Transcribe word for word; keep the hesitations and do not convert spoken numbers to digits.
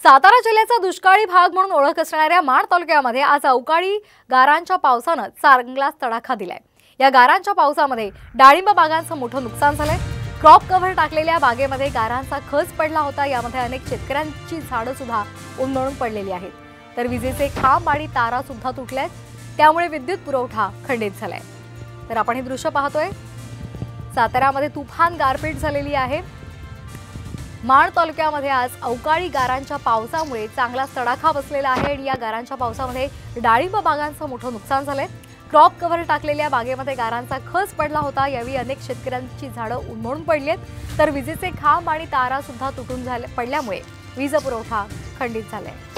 सातारा जिल्ह्याचा दुष्काळी भाग म्हणून ओळख असणाऱ्या माण तालुक्यामध्ये आज अवकाळी गारांच्या पावसाने चांगलाच तडाखा दिलाय। या गारांच्या पावसामध्ये डाळिंब बागांचं मोठं नुकसान झालंय। क्रॉप कव्हर टाकलेल्या बागेमध्ये गारांचा खच पडला होता। यामध्ये अनेक शेतकऱ्यांची झाडं सुद्धा उन्मळून पडलेली आहेत, तर विजेचे खांब आणि तारा सुद्धा तुटल्यात, त्यामुळे विद्युत पुरवठा खंडित झालाय। तर आपण हे दृश्य पाहतोय, साताऱ्यामध्ये तुफान गारपीट झालेली आहे। माण तालुक्यामध्ये आज अवकाळी गारांच्या पावसामुळे चांगला तडाखा बसलेला आहे आणि या गारांच्या पावसामध्ये डाळिंब बागांचं मोठं नुकसान झालंय। क्रॉप कव्हर टाकलेल्या बागेमध्ये गारांचा खच पडला होता। यावेळी अनेक शेतकऱ्यांची झाडं उन्मळून पडली आहेत, तर विजेचे खांब आणि तारा सुद्धा तुटून झाले पडल्यामुळे वीज पुरवठा खंडित झालाय।